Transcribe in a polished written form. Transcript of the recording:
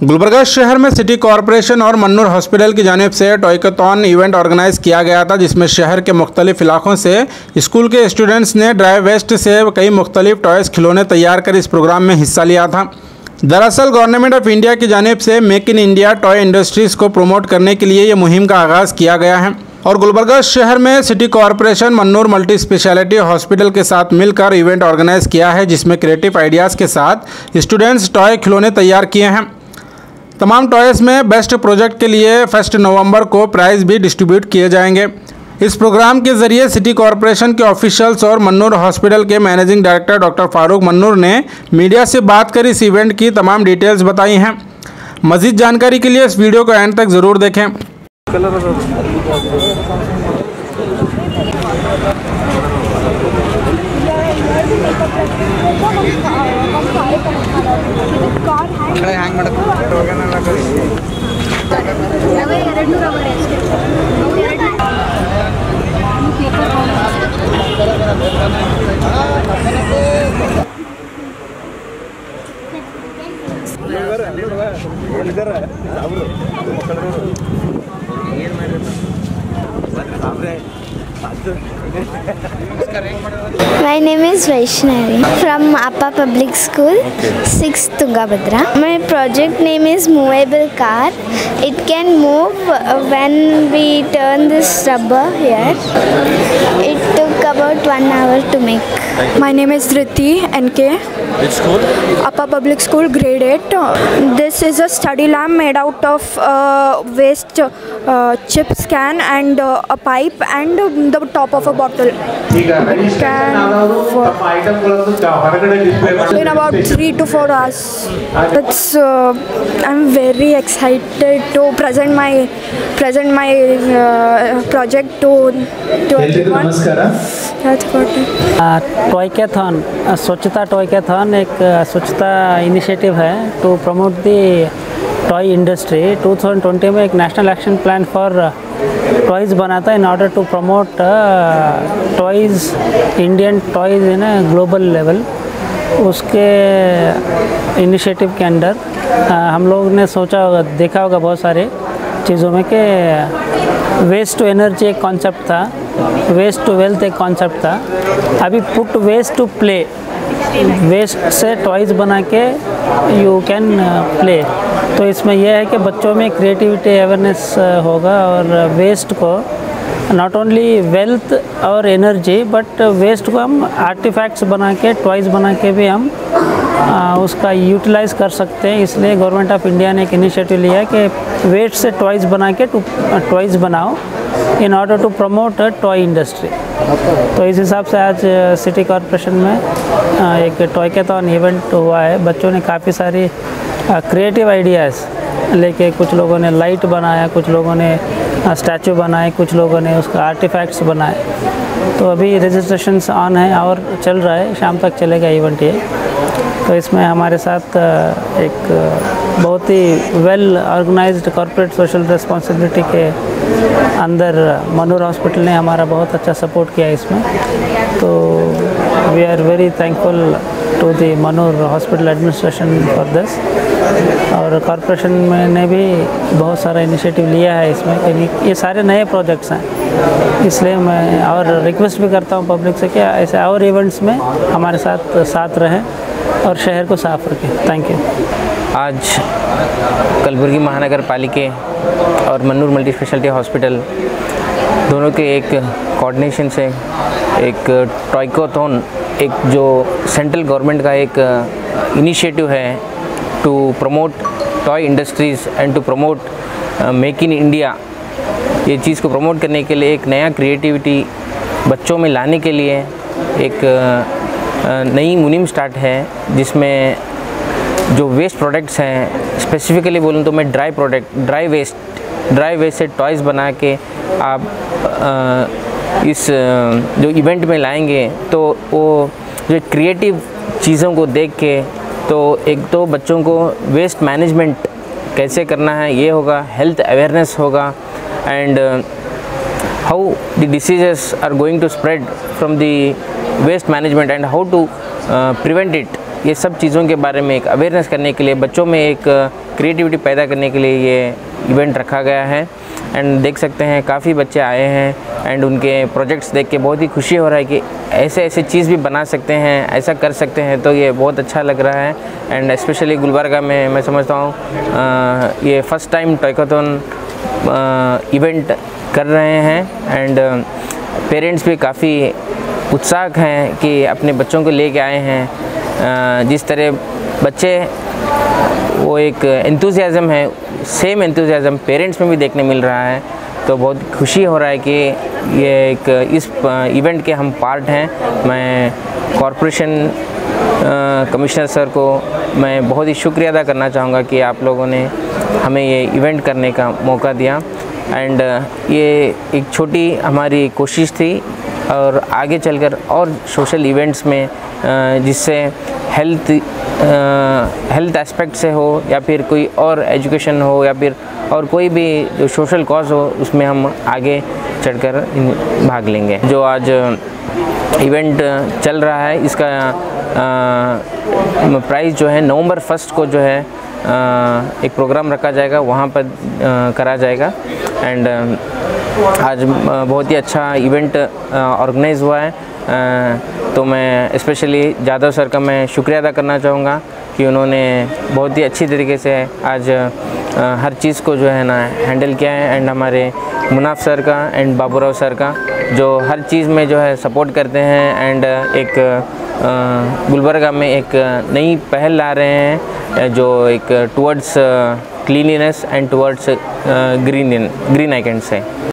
गुलबर्गा शहर में city corporation और मन्नूर हॉस्पिटल की जानिब से टॉयकथॉन इवेंट ऑर्गेनाइज किया गया था, जिसमें शहर के मुख्तलिफ इलाकों से स्कूल के स्टूडेंट्स ने ड्राई वेस्ट से कई मुख्तलिफ टॉयज़ खिलौने तैयार कर इस प्रोग्राम में हिस्सा लिया था। दरअसल गवर्नमेंट ऑफ इंडिया की जानिब से make in India toy industries को प्रमोट करने के लिए ये मुहिम का आगाज़ किया गया है और गुलबर्गा शहर में city corporation Mannur multi speciality hospital के साथ मिलकर इवेंट ऑर्गेनाइज किया है, जिसमें क्रिएटिव आइडियाज़ के साथ स्टूडेंट्स टॉय खिलौने तैयार किए हैं। तमाम टॉयज़ में बेस्ट प्रोजेक्ट के लिए 1 नवंबर को प्राइज़ भी डिस्ट्रीब्यूट किए जाएंगे। इस प्रोग्राम के ज़रिए सिटी कॉरपोरेशन के ऑफिशियल्स और मन्नूर हॉस्पिटल के managing director doctor Farooq Mannur ने मीडिया से बात कर इस इवेंट की तमाम डिटेल्स बताई हैं। मज़ीद जानकारी के लिए इस वीडियो को एंड तक ज़रूर देखें। My name is Vaishnavi from Appa Public School, 6th Tungabhadra. My project name is movable car. It can move when we turn this rubber here. It took about 1 hour to make. My name is Dhriti NK. Which school? Upper Public School, grade 8. This is a study lamp made out of waste chips can and a pipe and the top of a bottle. It can in about 3 to 4 hours. It's I'm very excited to present my project to everyone. That's about it. Toycathon स्वच्छता टॉयकैथॉन एक स्वच्छता initiative है to promote the toy industry. 2020 में एक national action plan for toys बना था in order to promote toys, Indian toys in global level. उसके initiative के अंडर हम लोग ने सोचा होगा, देखा होगा बहुत सारे चीज़ों में कि वेस्ट टू एनर्जी एक कॉन्सेप्ट था, वेस्ट टू वेल्थ एक कॉन्सेप्ट था। अभी put waste to play, waste से टॉयज़ बना के यू कैन प्ले। तो इसमें यह है कि बच्चों में क्रिएटिविटी अवेयरनेस होगा और वेस्ट को नॉट ओनली वेल्थ और एनर्जी बट वेस्ट को हम आर्टिफैक्ट्स बना के, टॉयज़ बना के भी हम उसका यूटिलाइज़ कर सकते हैं। इसलिए गवर्नमेंट ऑफ इंडिया ने एक इनिशिएटिव लिया है कि वेस्ट से टॉयज़ बना के टॉयज़ बनाओ in order to promote toy industry. तो इस हिसाब से आज सिटी कॉरपोरेशन में एक टॉयकैथॉन इवेंट हुआ है। बच्चों ने काफ़ी सारी क्रिएटिव आइडियाज़ लेके, कुछ लोगों ने लाइट बनाया, कुछ लोगों ने स्टैचू बनाए, कुछ लोगों ने उसका आर्टिफैक्ट्स बनाए। तो अभी रजिस्ट्रेशंस ऑन है और चल रहा है, शाम तक चलेगा इवेंट ये। तो इसमें हमारे साथ एक बहुत ही well organised corporate social responsibility के अंदर मन्नूर हॉस्पिटल ने हमारा बहुत अच्छा सपोर्ट किया इसमें। तो we are very thankful to the Mannur hospital administration for this. और कॉरपोरेशन ने भी बहुत सारा इनिशिएटिव लिया है इसमें, क्योंकि ये सारे नए प्रोजेक्ट्स हैं। इसलिए मैं और रिक्वेस्ट भी करता हूँ पब्लिक से कि ऐसे और इवेंट्स में हमारे साथ रहें और शहर को साफ रखें। Thank you. आज कलबुर्गी महानगर पालिके और मन्नूर मल्टी स्पेशलिटी हॉस्पिटल दोनों के एक कोऑर्डिनेशन से एक टॉयकथॉन, एक जो सेंट्रल गवर्नमेंट का एक इनिशिएटिव है to promote toy industries and to promote make in India, ये चीज़ को प्रमोट करने के लिए एक नया क्रिएटिविटी बच्चों में लाने के लिए एक नई मुहिम स्टार्ट है, जिसमें जो वेस्ट प्रोडक्ट्स हैं, स्पेसिफिकली बोलूँ तो मैं ड्राई वेस्ट से टॉयज़ बना के आप इस जो इवेंट में लाएंगे। तो वो जो क्रिएटिव चीज़ों को देख के तो एक तो बच्चों को वेस्ट मैनेजमेंट कैसे करना है ये होगा, हेल्थ अवेयरनेस होगा, and how the diseases are going to spread from the waste management and how to prevent it ये सब चीज़ों के बारे में एक अवेयरनेस करने के लिए, बच्चों में एक क्रिएटिविटी पैदा करने के लिए ये इवेंट रखा गया है। एंड देख सकते हैं काफ़ी बच्चे आए हैं एंड उनके प्रोजेक्ट्स देख के बहुत ही खुशी हो रहा है कि ऐसे ऐसे चीज़ भी बना सकते हैं, ऐसा कर सकते हैं, तो ये बहुत अच्छा लग रहा है। एंड स्पेशली गुलबर्गा में मैं समझता हूँ ये फर्स्ट टाइम टॉयकॉथन इवेंट कर रहे हैं एंड पेरेंट्स भी काफ़ी उत्साह हैं कि अपने बच्चों को लेके आए हैं। जिस तरह बच्चे वो एक एंथुसियाज़म है, सेम एंथुसियाज़म पेरेंट्स में भी देखने मिल रहा है, तो बहुत खुशी हो रहा है कि ये एक इस इवेंट के हम पार्ट हैं। मैं कॉरपोरेशन कमिश्नर सर को मैं बहुत ही शुक्रिया अदा करना चाहूँगा कि आप लोगों ने हमें ये इवेंट करने का मौका दिया। एंड ये एक छोटी हमारी कोशिश थी और आगे चलकर और सोशल इवेंट्स में जिससे हेल्थ एस्पेक्ट से हो या फिर कोई और एजुकेशन हो या फिर और कोई भी जो सोशल कॉज हो, उसमें हम आगे चढ़कर भाग लेंगे। जो आज इवेंट चल रहा है इसका प्राइस जो है नवंबर 1 को जो है एक प्रोग्राम रखा जाएगा, वहाँ पर करा जाएगा। एंड आज बहुत ही अच्छा इवेंट ऑर्गेनाइज हुआ है, तो मैं स्पेशली जादव सर का मैं शुक्रिया अदा करना चाहूँगा कि उन्होंने बहुत ही अच्छी तरीके से आज हर चीज़ को जो है ना हैंडल किया है। एंड हमारे मुनाफ सर का एंड बाबूराव सर का जो हर चीज़ में जो है सपोर्ट करते हैं एंड एक गुलबर्गा में एक नई पहल ला रहे हैं जो एक towards cleanliness and towards green I can से।